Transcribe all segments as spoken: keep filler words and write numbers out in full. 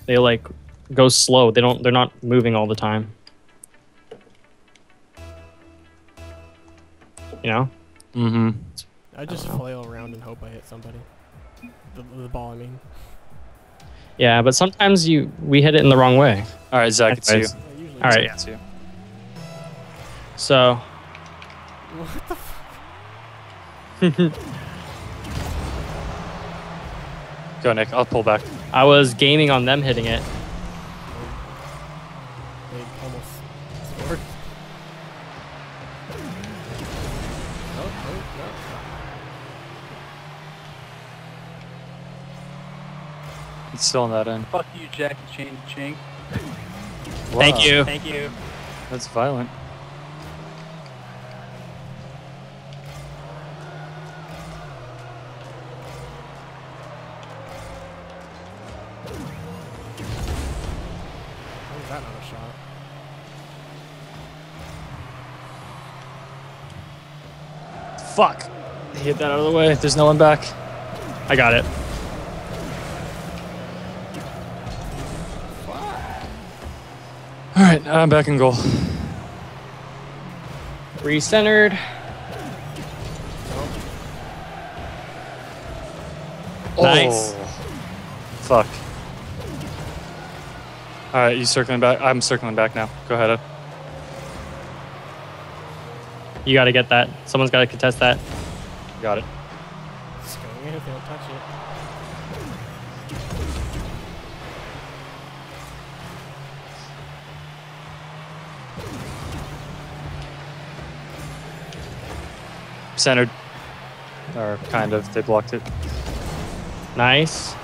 They like go slow. They don't. They're not moving all the time. You know. Mm-hmm. I just I flail around and hope I hit somebody. The, the ball, I mean. Yeah, but sometimes you we hit it in the wrong way. All right, Zach, it's you. Anyways. Yeah, usually All right. It's you. So. What the fuck? Go, Nick. I'll pull back. I was gaming on them hitting it. They almost scored. No, no, no. It's still on that end. Fuck you, Jackie Chan Chink. Wow. Thank you. Thank you. That's violent. How is that not a shot? Fuck. Hit that out of the way. There's no one back. I got it. All right, I'm back in goal. Recentered. Nice. Oh. Fuck. All right, you circling back? I'm circling back now. Go ahead. You got to get that. Someone's got to contest that. Got it. Just going in if they don't touch it. Centered. Or kind of. They blocked it. Nice.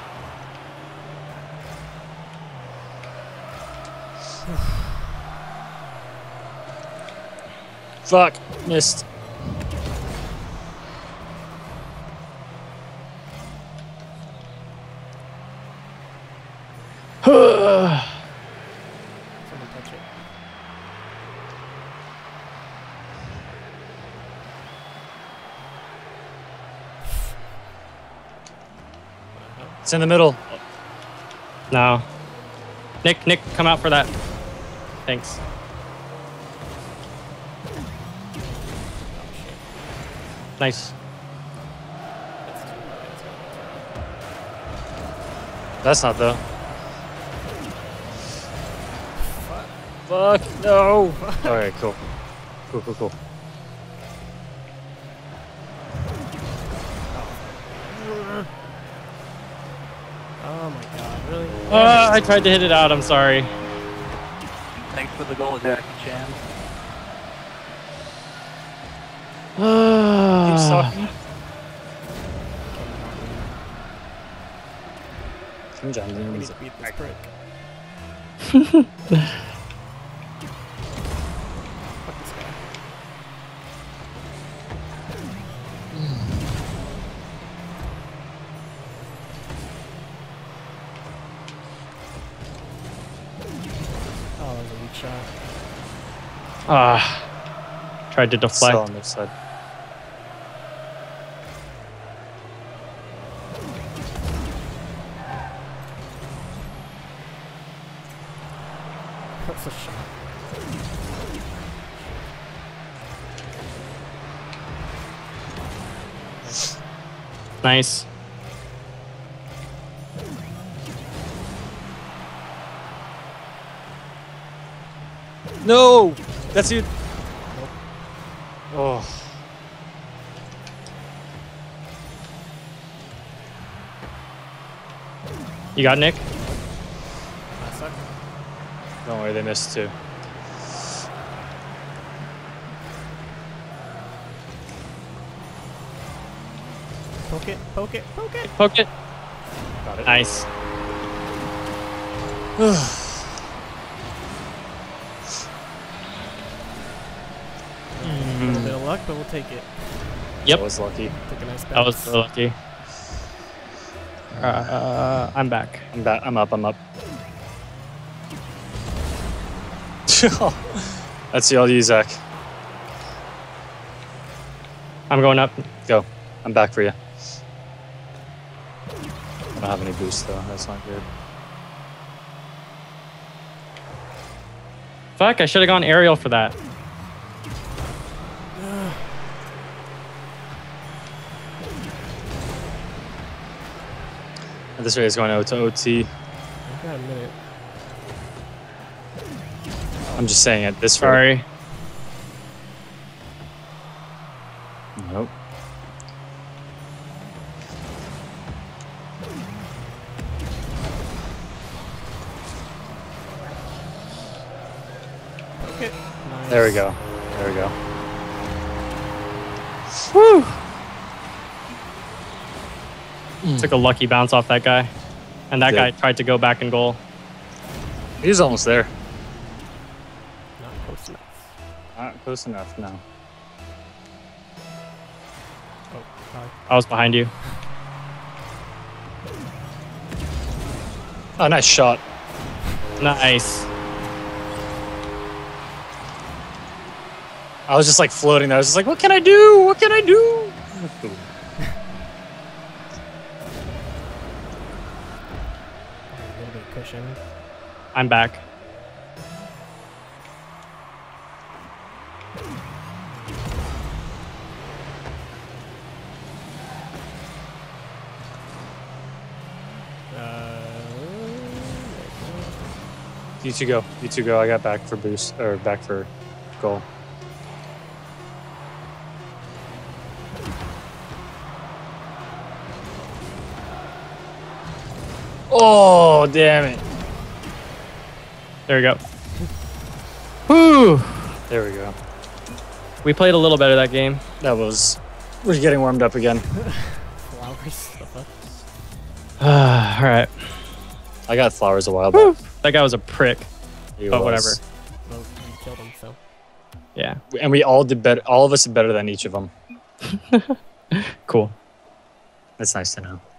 Fuck. Missed. Someone touch it. It's in the middle. No. Nick, Nick, come out for that. Thanks. Nice. That's not though. Fuck no. All right, cool. Cool, cool, cool. Oh my god, really? Uh, I tried to hit it out. I'm sorry. Thanks for the goal, Jackie Chan. Keep sucking. Kim We Jong-un need is to beat this prick. Fuck this guy. Oh, that was a weak shot. Ah. Tried to still deflect. on their side. That's a shot. Nice. No! That's you. Oh. You got Nick? Last second. Don't worry, they missed too. Poke it, poke it, poke it. Poke it. Got it. Nice. A little bit of luck, but we'll take it. Yep. That was lucky. Take a nice bounce. That was so lucky. Uh, uh, I'm back. I'm back. I'm up. I'm up. That's all you, Zach. I'm going up. Go. I'm back for you. I don't have any boost though. That's not good. Fuck, I should have gone aerial for that. This race is going out to O T. I've got a minute. I'm just saying it. This Sorry. Nope. Okay. Nice. There we go. There we go. Woo! Took a lucky bounce off that guy. And that Did. guy tried to go back and goal. He's almost there. Not close enough. Not close enough, no. Oh, sorry. I was behind you. Oh, nice shot. Nice. I was just like floating there. I was just like, what can I do? What can I do? A little bit of cushion. I'm back. Uh, You two go. You two go. I got back for boost or back for goal. Oh, damn it. There we go. Woo! There we go. We played a little better that game. That was... We're getting warmed up again. flowers. The fuck? All right. I got flowers a while Woo! back. That guy was a prick. He But was. whatever. Well, you killed him, so. Yeah. And we all did better. All of us did better than each of them. Cool. That's nice to know.